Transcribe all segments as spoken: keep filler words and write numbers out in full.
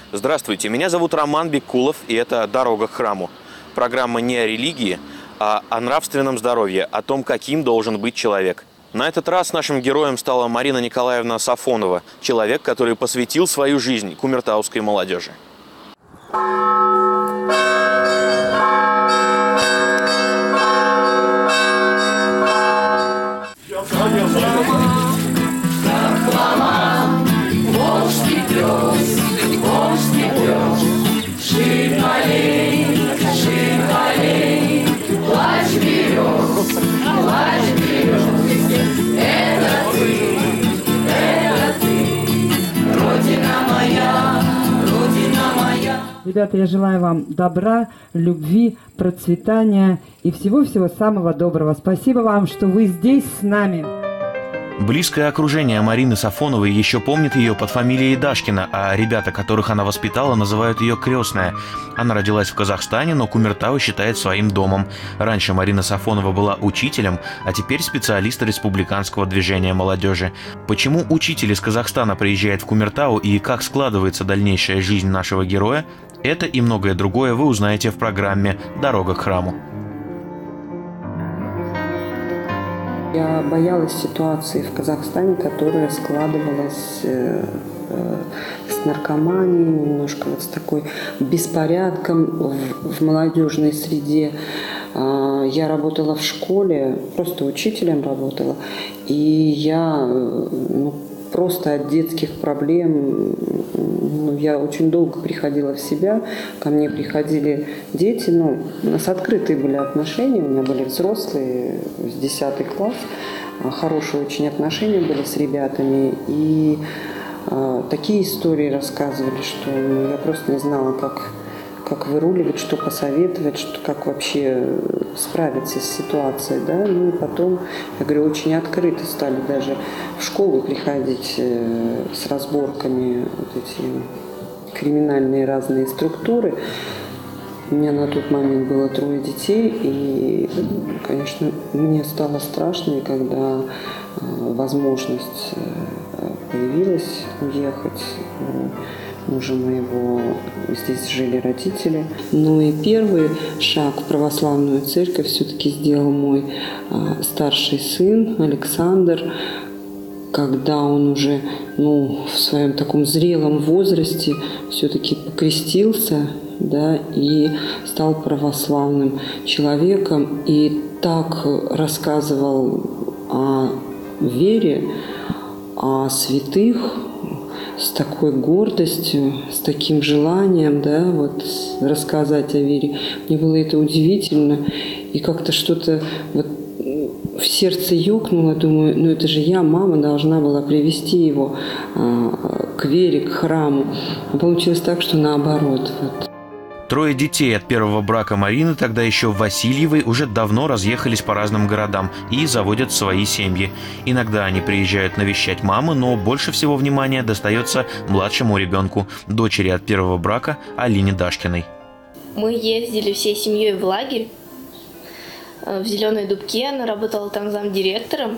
Здравствуйте, меня зовут Роман Бекулов, и это «Дорога к храму». Программа не о религии, а о нравственном здоровье, о том, каким должен быть человек. На этот раз нашим героем стала Марина Николаевна Сафонова, человек, который посвятил свою жизнь кумертауской молодежи. Ребята, я желаю вам добра, любви, процветания и всего-всего самого доброго. Спасибо вам, что вы здесь с нами. Близкое окружение Марины Сафоновой еще помнит ее под фамилией Дашкина, а ребята, которых она воспитала, называют ее крестная. Она родилась в Казахстане, но Кумертау считает своим домом. Раньше Марина Сафонова была учителем, а теперь специалист республиканского движения молодежи. Почему учитель из Казахстана приезжает в Кумертау и как складывается дальнейшая жизнь нашего героя, это и многое другое вы узнаете в программе «Дорога к храму». Я боялась ситуации в Казахстане, которая складывалась э, э, с наркоманией, немножко вот с такой беспорядком в, в молодежной среде. Э, я работала в школе, просто учителем работала, и я ну, просто от детских проблем, ну, я очень долго приходила в себя, ко мне приходили дети, ну, у нас открытые были отношения, у меня были взрослые, с десятый класс, хорошие очень отношения были с ребятами, и э, такие истории рассказывали, что ну, я просто не знала, как, как выруливать, что посоветовать, что, как вообще справиться с ситуацией, да, ну и потом, я говорю, очень открыто стали даже в школу приходить э, с разборками вот эти криминальные разные структуры. У меня на тот момент было трое детей, и, конечно, мне стало страшно, когда э, возможность э, появилась уехать. Мужа моего здесь жили родители. Ну и первый шаг в православную церковь все-таки сделал мой э, старший сын Александр, когда он уже ну, в своем таком зрелом возрасте все-таки покрестился, да, и стал православным человеком. И так рассказывал о вере, о святых, с такой гордостью, с таким желанием, да, вот рассказать о вере. Мне было это удивительно, и как-то что-то вот в сердце ёкнуло, думаю, ну это же я, мама, должна была привести его а, к вере, к храму. А получилось так, что наоборот. Вот. Трое детей от первого брака Марины, тогда еще Васильевой, уже давно разъехались по разным городам и заводят свои семьи. Иногда они приезжают навещать маму, но больше всего внимания достается младшему ребенку, дочери от первого брака Алине Дашкиной. Мы ездили всей семьей в лагерь в Зеленой Дубке, она работала там замдиректором.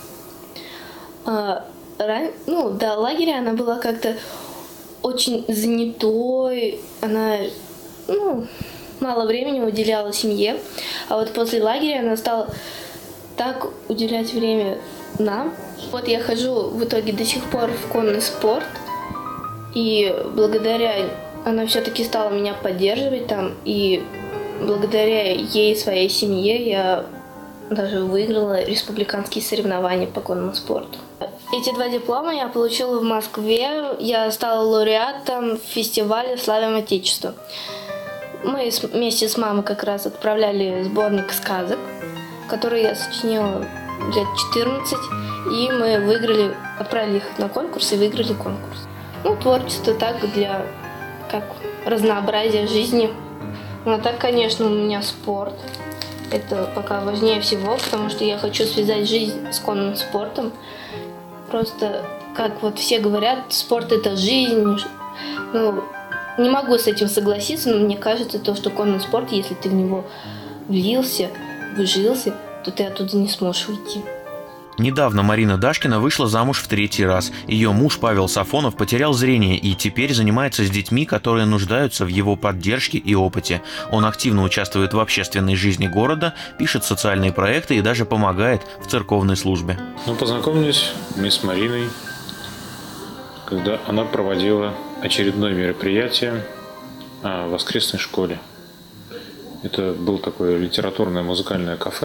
Ну, до лагеря она была как-то очень занятой, она ну, мало времени уделяла семье, а вот после лагеря она стала так уделять время нам. Вот я хожу в итоге до сих пор в конный спорт, и благодаря она все-таки стала меня поддерживать там, и благодаря ей и своей семье я даже выиграла республиканские соревнования по конному спорту. Эти два диплома я получила в Москве, я стала лауреатом фестиваля «Славим Отечество». Мы вместе с мамой как раз отправляли сборник сказок, который я сочинила лет четырнадцать, и мы выиграли, отправили их на конкурс и выиграли конкурс. Ну, творчество так для как разнообразия жизни. Ну, а так, конечно, у меня спорт. Это пока важнее всего, потому что я хочу связать жизнь с конным спортом. Просто, как вот все говорят, спорт – это жизнь. Ну, не могу с этим согласиться, но мне кажется, то, что конный спорт, если ты в него влился, вжился, то ты оттуда не сможешь уйти. Недавно Марина Дашкина вышла замуж в третий раз. Ее муж Павел Сафонов потерял зрение и теперь занимается с детьми, которые нуждаются в его поддержке и опыте. Он активно участвует в общественной жизни города, пишет социальные проекты и даже помогает в церковной службе. Ну, познакомились мы с Мариной, когда она проводила очередное мероприятие в воскресной школе. Это было такое литературное музыкальное кафе.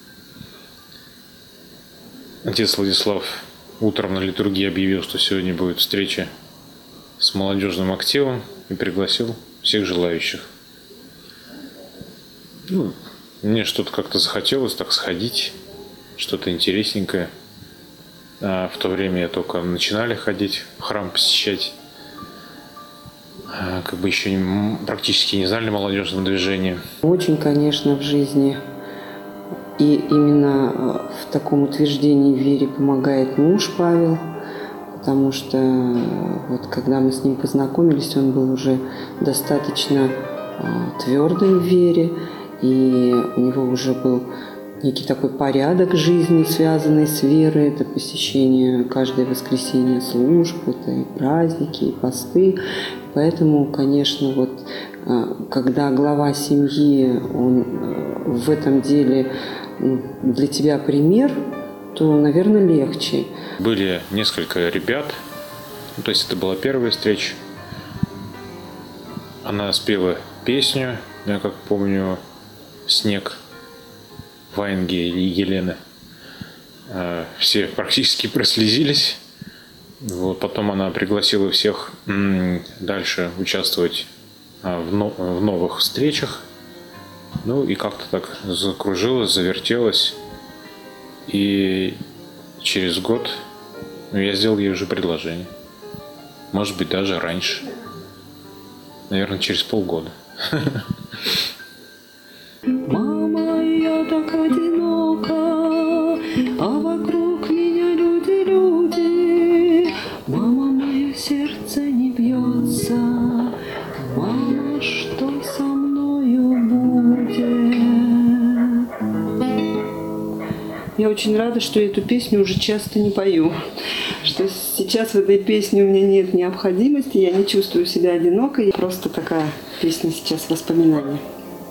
Отец Владислав утром на литургии объявил, что сегодня будет встреча с молодежным активом и пригласил всех желающих. Ну, мне что-то как-то захотелось так сходить, что-то интересненькое. А в то время я только начинали ходить в храм, посещать. А как бы еще не, практически не знали молодежном движении. Очень, конечно, в жизни и именно в таком утверждении в вере помогает муж Павел, потому что вот когда мы с ним познакомились, он был уже достаточно твердым в вере, и у него уже был некий такой порядок жизни, связанный с верой. Это посещение каждое воскресенье служб, это и праздники, и посты. Поэтому, конечно, вот когда глава семьи, он в этом деле для тебя пример, то, наверное, легче. Были несколько ребят, ну, то есть это была первая встреча. Она спела песню, я как помню, «Снег» Ваенги и Елены. Все практически прослезились. Вот, потом она пригласила всех дальше участвовать в новых встречах. Ну и как-то так закружилась, завертелась. И через год ну, я сделал ей уже предложение. Может быть, даже раньше. Наверное, через полгода. Мама, я так одинока, а вокруг меня люди, люди. Мама, мое сердце не бьется. Мама, что со мною будет? Я очень рада, что эту песню уже часто не пою. Что сейчас в этой песне у меня нет необходимости, я не чувствую себя одинокой. Просто такая песня сейчас воспоминания.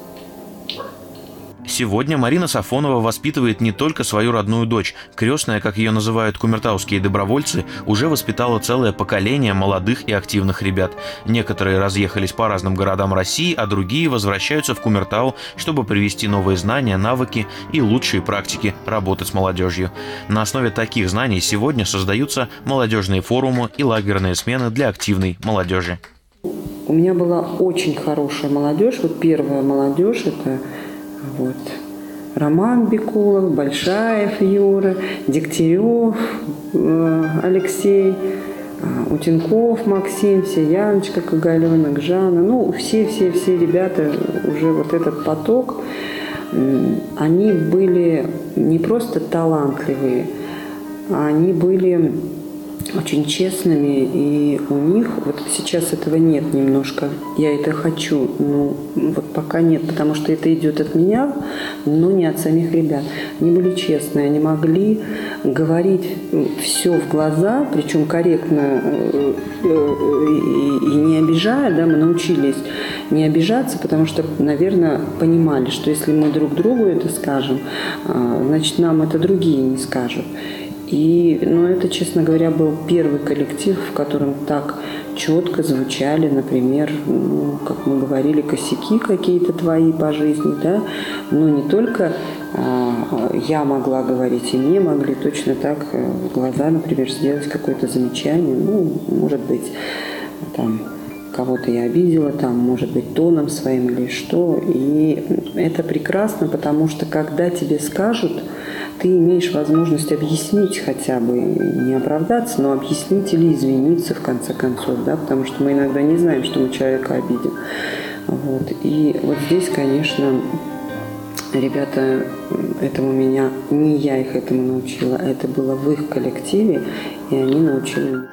Сегодня Марина Сафонова воспитывает не только свою родную дочь. Крестная, как ее называют кумертауские добровольцы, уже воспитала целое поколение молодых и активных ребят. Некоторые разъехались по разным городам России, а другие возвращаются в Кумертау, чтобы привести новые знания, навыки и лучшие практики работы с молодежью. На основе таких знаний сегодня создаются молодежные форумы и лагерные смены для активной молодежи. У меня была очень хорошая молодежь. Вот первая молодежь – это вот Роман Бекулов, Большаев Юра, Дегтярев Алексей, Утенков Максим, все Яночка Когаленок, Жанна. Ну, все-все-все ребята, уже вот этот поток, они были не просто талантливые, они были очень честными, и у них вот сейчас этого нет немножко. Я это хочу, но вот пока нет, потому что это идет от меня, но не от самих ребят. Они были честные, они могли говорить все в глаза, причем корректно и не обижая, да, мы научились не обижаться, потому что, наверное, понимали, что если мы друг другу это скажем, значит, нам это другие не скажут. И, ну, это, честно говоря, был первый коллектив, в котором так четко звучали, например, ну, как мы говорили, косяки какие-то твои по жизни, да, но не только а, я могла говорить, и мне могли точно так в глаза, например, сделать какое-то замечание, ну, может быть, там, кого-то я обидела, там, может быть, тоном своим или что, и это прекрасно, потому что когда тебе скажут, ты имеешь возможность объяснить хотя бы, не оправдаться, но объяснить или извиниться в конце концов, да, потому что мы иногда не знаем, что мы человека обидим. Вот. И вот здесь, конечно, ребята, этому меня, не я их этому научила, а это было в их коллективе, и они научили меня.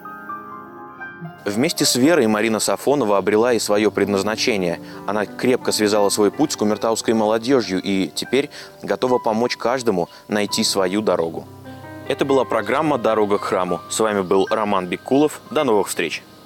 Вместе с Верой Марина Сафонова обрела и свое предназначение. Она крепко связала свой путь с кумертауской молодежью и теперь готова помочь каждому найти свою дорогу. Это была программа «Дорога к храму». С вами был Роман Бикулов. До новых встреч!